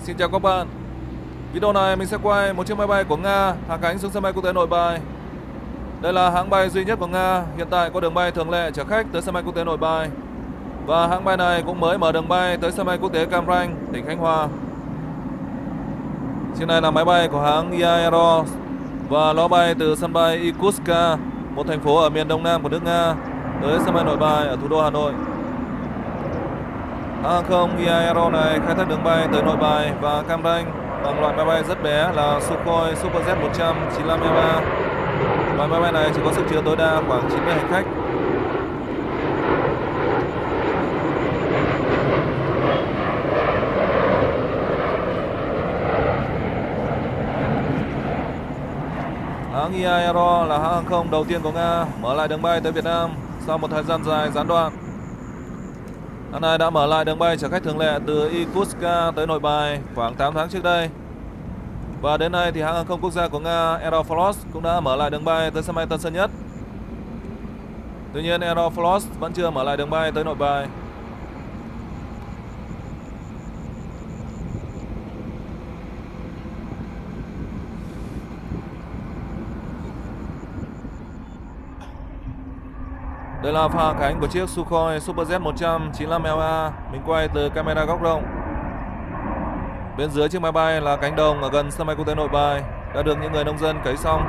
Xin chào các bạn. Video này mình sẽ quay một chiếc máy bay của Nga hạ cánh xuống sân bay quốc tế Nội Bài. Đây là hãng bay duy nhất của Nga hiện tại có đường bay thường lệ chở khách tới sân bay quốc tế Nội Bài. Và hãng bay này cũng mới mở đường bay tới sân bay quốc tế Cam Ranh, tỉnh Khánh Hòa. Chiếc này là máy bay của hãng EA Aero và nó bay từ sân bay Irkutsk, một thành phố ở miền đông nam của nước Nga, tới sân bay Nội Bài ở thủ đô Hà Nội. Hãng hàng không EA Aero này khai thác đường bay tới Nội Bài và Cam Ranh bằng loại máy bay rất bé là Sukhoi SuperJet 195 EVA. Loại máy bay này chỉ có sức chứa tối đa khoảng 90 hành khách. Hãng EA Aero là hãng hàng không đầu tiên của Nga mở lại đường bay tới Việt Nam sau một thời gian dài gián đoạn. Hãng này đã mở lại đường bay chở khách thường lệ từ Irkutsk tới Nội Bài khoảng 8 tháng trước đây. Và đến nay thì hãng hàng không quốc gia của Nga Aeroflot cũng đã mở lại đường bay tới sân bay Tân Sơn Nhất. Tuy nhiên Aeroflot vẫn chưa mở lại đường bay tới Nội Bài. Đây là pha hạ cánh của chiếc Sukhoi SuperJet 195 EVA. Mình quay từ camera góc rộng. Bên dưới chiếc máy bay là cánh đồng ở gần sân bay quốc tế Nội Bài đã được những người nông dân cấy xong.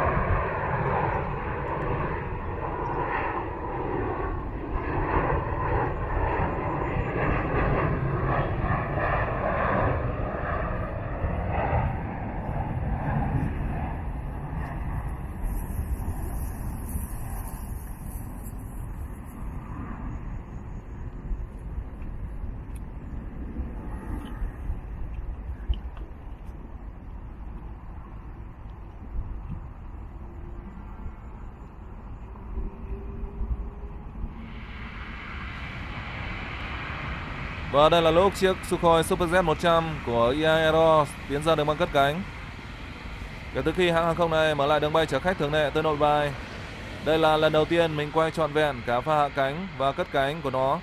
Và đây là lúc chiếc Sukhoi SuperJet 100 của EA Aero tiến ra đường băng cất cánh. Kể từ khi hãng hàng không này mở lại đường bay chở khách thường lệ tới Nội Bài, đây là lần đầu tiên mình quay trọn vẹn cả pha hạ cánh và cất cánh của nó.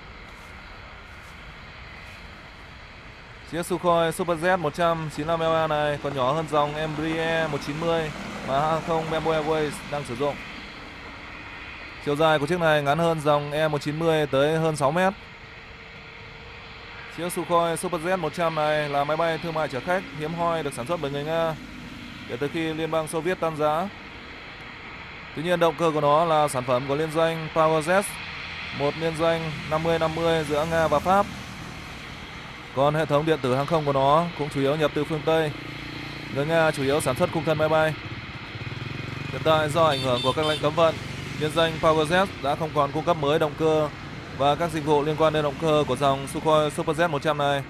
Chiếc Sukhoi SuperJet 195 EVA này còn nhỏ hơn dòng Embraer 190 mà hãng hàng không Bamboo Airways đang sử dụng. Chiều dài của chiếc này ngắn hơn dòng E190 tới hơn 6 mét. Chiếc Sukhoi SuperJet 100 này là máy bay thương mại chở khách hiếm hoi được sản xuất bởi người Nga kể từ khi Liên bang Xô Viết tan rã. Tuy nhiên động cơ của nó là sản phẩm của liên doanh PowerJet, một liên doanh 50-50 giữa Nga và Pháp. Còn hệ thống điện tử hàng không của nó cũng chủ yếu nhập từ phương Tây. Người Nga chủ yếu sản xuất khung thân máy bay. Hiện tại do ảnh hưởng của các lệnh cấm vận, liên doanh PowerJet đã không còn cung cấp mới động cơ và các dịch vụ liên quan đến động cơ của dòng Sukhoi SuperJet 100 này.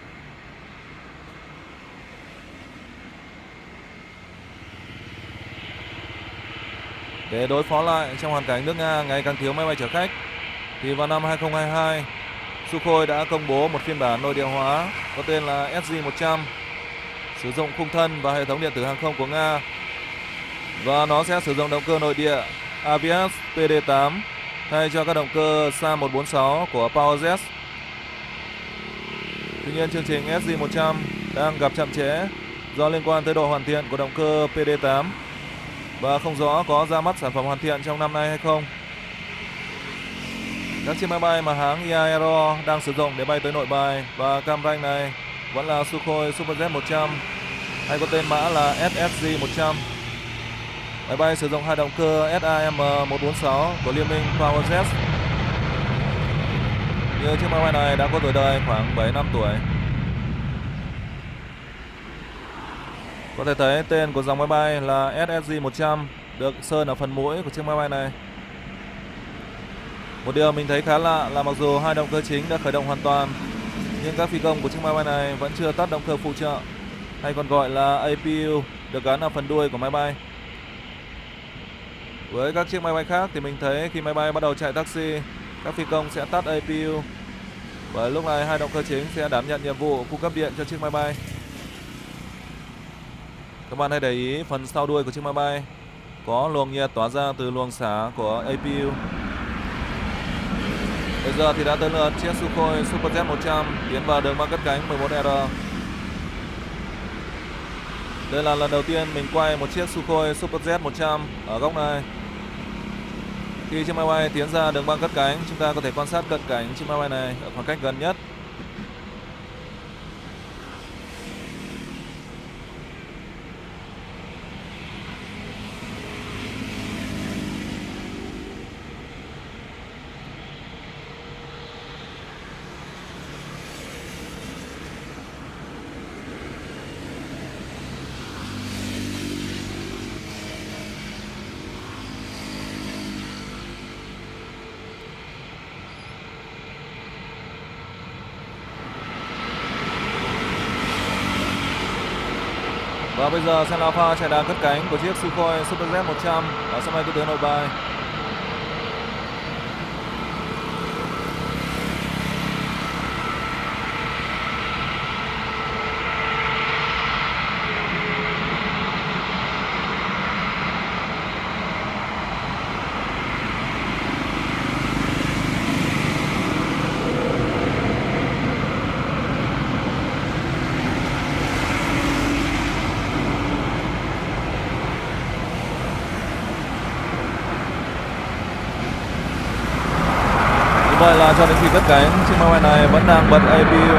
Để đối phó lại trong hoàn cảnh nước Nga ngày càng thiếu máy bay chở khách, thì vào năm 2022, Sukhoi đã công bố một phiên bản nội địa hóa có tên là SG-100, sử dụng khung thân và hệ thống điện tử hàng không của Nga. Và nó sẽ sử dụng động cơ nội địa Avias PD8 thay cho các động cơ SAM-146 của PowerJet. Tuy nhiên chương trình SG-100 đang gặp chậm trễ do liên quan tới độ hoàn thiện của động cơ PD8 và không rõ có ra mắt sản phẩm hoàn thiện trong năm nay hay không. Các chiếc máy bay mà hãng EA Aero đang sử dụng để bay tới Nội Bài và Cam Ranh này vẫn là Sukhoi SuperJet 100 hay có tên mã là SSG-100. Máy bay sử dụng hai động cơ SAM-146 của liên minh PowerJet. Như chiếc máy bay này đã có tuổi đời khoảng 7 năm tuổi. Có thể thấy tên của dòng máy bay là SSG-100 được sơn ở phần mũi của chiếc máy bay này. Một điều mình thấy khá lạ là mặc dù hai động cơ chính đã khởi động hoàn toàn, nhưng các phi công của chiếc máy bay này vẫn chưa tắt động cơ phụ trợ, hay còn gọi là APU, được gắn ở phần đuôi của máy bay. Với các chiếc máy bay khác thì mình thấy khi máy bay bắt đầu chạy taxi, các phi công sẽ tắt APU, bởi lúc này hai động cơ chính sẽ đảm nhận nhiệm vụ cung cấp điện cho chiếc máy bay. Các bạn hãy để ý phần sau đuôi của chiếc máy bay có luồng nhiệt tỏa ra từ luồng xả của APU. Bây giờ thì đã tới lượt chiếc Sukhoi SuperJet 100 tiến vào đường băng cất cánh 11R. Đây là lần đầu tiên mình quay một chiếc Sukhoi Super Jet 100 ở góc này. Khi chiếc máy bay tiến ra đường băng cất cánh, chúng ta có thể quan sát cận cảnh chiếc máy bay này ở khoảng cách gần nhất. Và bây giờ sẽ là pha chạy đà cất cánh của chiếc Sukhoi Super Jet 100 ở sân bay quốc tế Nội Bài. Vậy là cho đến khi cất cánh, chiếc máy bay này vẫn đang bật APU.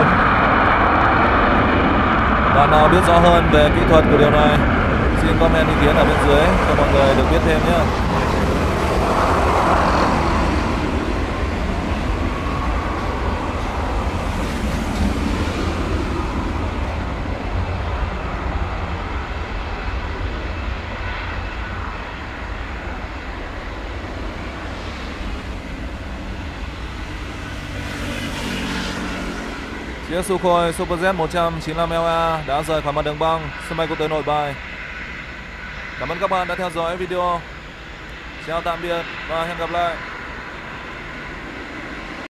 Bạn nào biết rõ hơn về kỹ thuật của điều này, xin comment ý kiến ở bên dưới cho mọi người được biết thêm nhé. Chiếc Sukhoi Super Jet 195LA đã rời khỏi mặt đường băng sân bay quốc tế Nội Bài. Cảm ơn các bạn đã theo dõi video. Chào tạm biệt và hẹn gặp lại.